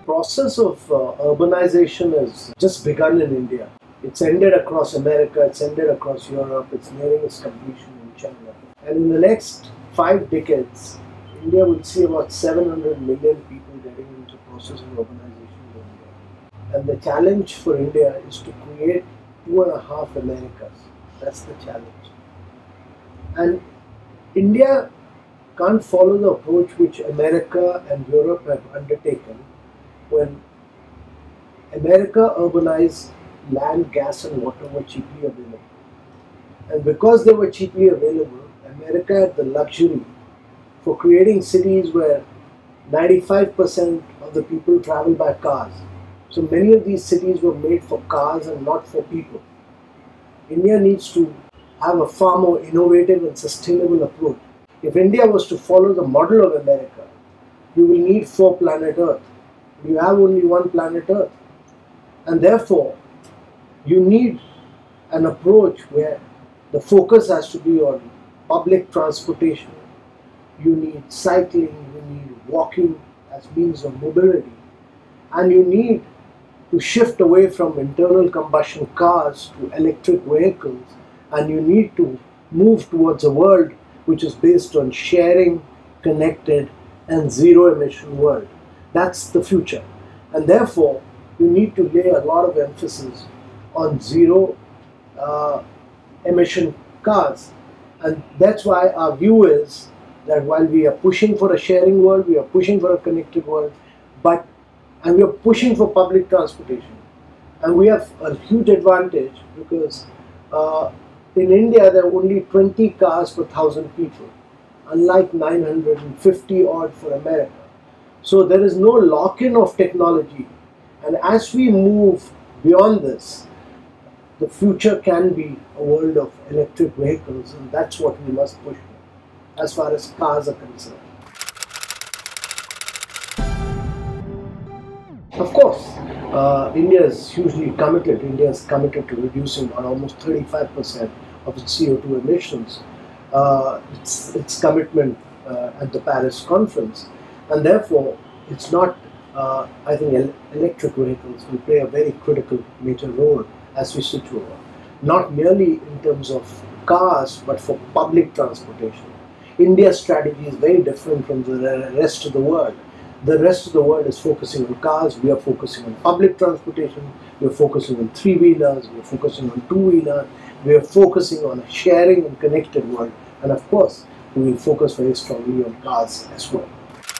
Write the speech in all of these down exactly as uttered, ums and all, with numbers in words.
process of uh, urbanization has just begun in India. It's ended across America, it's ended across Europe, it's nearing its completion in China. And in the next five decades, India will see about seven hundred million people getting into the process of urbanization in India. And the challenge for India is to create two and a half Americas. That's the challenge. And India can't follow the approach which America and Europe have undertaken. When America urbanized, land, gas and water were cheaply available. And because they were cheaply available, America had the luxury for creating cities where ninety-five percent of the people travel by cars. So many of these cities were made for cars and not for people. India needs to have a far more innovative and sustainable approach. If India was to follow the model of America, you will need four planet Earth. You have only one planet Earth. And therefore, you need an approach where the focus has to be on public transportation. You need cycling, you need walking as means of mobility. And you need to shift away from internal combustion cars to electric vehicles. And you need to move towards a world which is based on sharing, connected, and zero emission world. That's the future. And therefore, you need to lay a lot of emphasis on zero uh, emission cars. And that's why our view is that while we are pushing for a sharing world, we are pushing for a connected world, but and we are pushing for public transportation. And we have a huge advantage because uh, in India there are only twenty cars per thousand people, unlike nine hundred fifty odd for America. So there is no lock-in of technology. And as we move beyond this, the future can be a world of electric vehicles, and that's what we must push for, as far as cars are concerned. Of course, uh, India is hugely committed. India is committed to reducing on almost thirty-five percent of its C O two emissions. Uh, its, its commitment uh, at the Paris conference, and therefore it's not, uh, I think el electric vehicles will play a very critical major role as we switch over. Not merely in terms of cars, but for public transportation. India's strategy is very different from the rest of the world. The rest of the world is focusing on cars, we are focusing on public transportation, we are focusing on three-wheelers, we are focusing on two-wheelers, we are focusing on a sharing and connected world, and of course, we will focus very strongly on cars as well.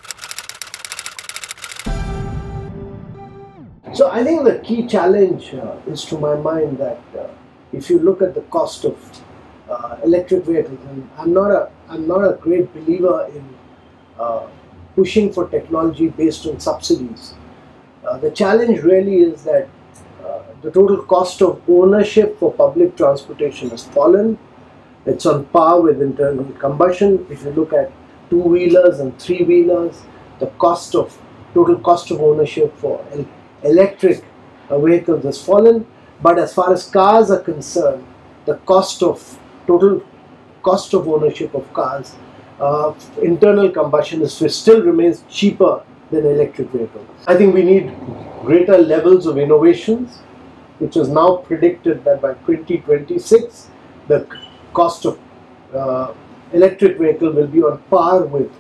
So I think the key challenge uh, is to my mind that uh, if you look at the cost of uh, electric vehicles, and I'm not a, I'm not a great believer in uh, pushing for technology based on subsidies. Uh, the challenge really is that uh, the total cost of ownership for public transportation has fallen. It's on par with internal combustion. If you look at two-wheelers and three-wheelers, the cost of total cost of ownership for el electric uh, vehicles has fallen. But as far as cars are concerned, the cost of total cost of ownership of cars, uh, internal combustion is, still remains cheaper than electric vehicles. I think we need greater levels of innovations, which is now predicted that by twenty twenty-six, the cost of uh, electric vehicle will be on par with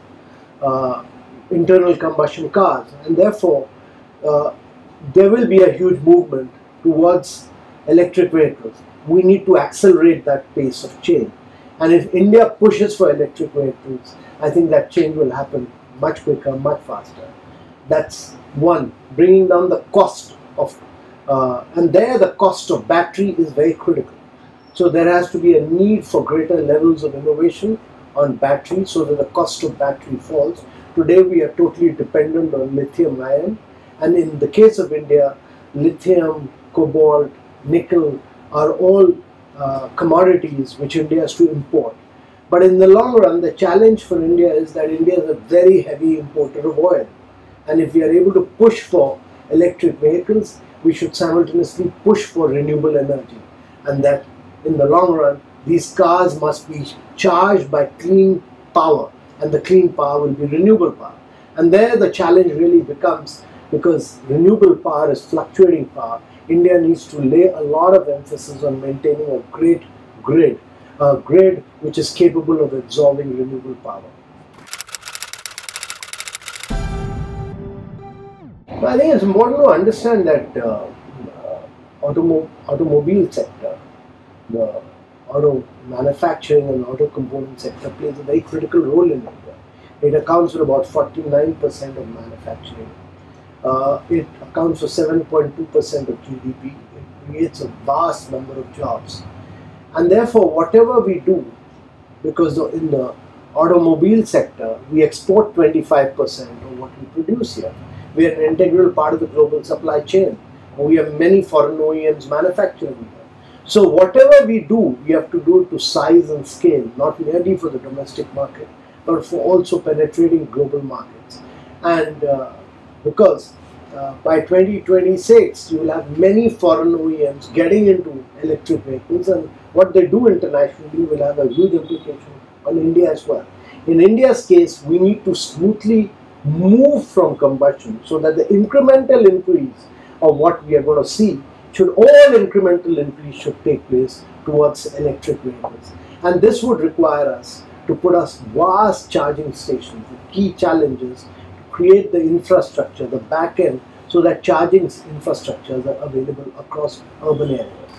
uh, internal combustion cars, and therefore uh, there will be a huge movement towards electric vehicles. We need to accelerate that pace of change. And if India pushes for electric vehicles, I think that change will happen much quicker, much faster. That's one, bringing down the cost of, uh, and there the cost of battery is very critical. So there has to be a need for greater levels of innovation on battery so that the cost of battery falls. Today we are totally dependent on lithium ion, and in the case of India, lithium, cobalt, nickel are all uh, commodities which India has to import. But in the long run, the challenge for India is that India is a very heavy importer of oil. And if we are able to push for electric vehicles, we should simultaneously push for renewable energy. And that in the long run, these cars must be charged by clean power. And the clean power will be renewable power. And there the challenge really becomes because renewable power is fluctuating power. India needs to lay a lot of emphasis on maintaining a great grid, a grid which is capable of absorbing renewable power. I think it's important to understand that uh, uh, automo automobile sector, the auto manufacturing and auto component sector plays a very critical role in India. It accounts for about forty-nine percent of manufacturing. Uh, it accounts for seven point two percent of G D P. It creates a vast number of jobs. And therefore, whatever we do, because in the automobile sector, we export twenty-five percent of what we produce here. We are an integral part of the global supply chain. We have many foreign O E Ms manufacturing here. So whatever we do, we have to do it to size and scale, not merely for the domestic market, but for also penetrating global markets. And uh, because uh, by twenty twenty-six, you will have many foreign O E Ms getting into electric vehicles, and what they do internationally will have a huge implication on India as well. In India's case, we need to smoothly move from combustion so that the incremental increase of what we are going to see should all incremental increase should take place towards electric vehicles. And this would require us to put us vast charging stations. The key challenge is to create the infrastructure, the back end, so that charging infrastructures are available across urban areas.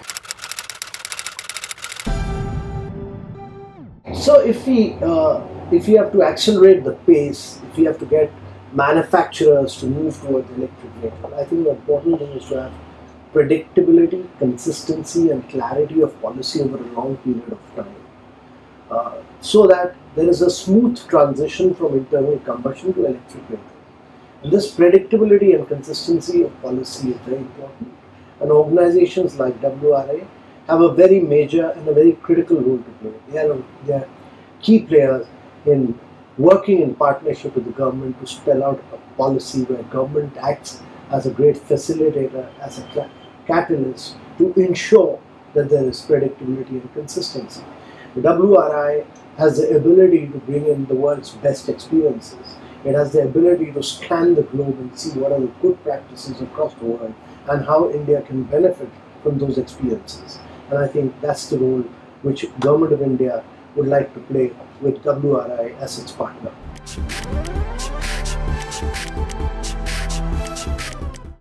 So if we, uh, if we have to accelerate the pace, if we have to get manufacturers to move towards electric vehicles, I think the important thing is to have predictability, consistency and clarity of policy over a long period of time, uh, so that there is a smooth transition from internal combustion to electric vehicles. And this predictability and consistency of policy is very important, and organizations like W R I have a very major and a very critical role to play. They are, they are key players in working in partnership with the government to spell out a policy where government acts as a great facilitator, as a catalyst to ensure that there is predictability and consistency. The W R I has the ability to bring in the world's best experiences. It has the ability to scan the globe and see what are the good practices across the world and how India can benefit from those experiences. And I think that's the role which Government of India would like to play with W R I as its partner.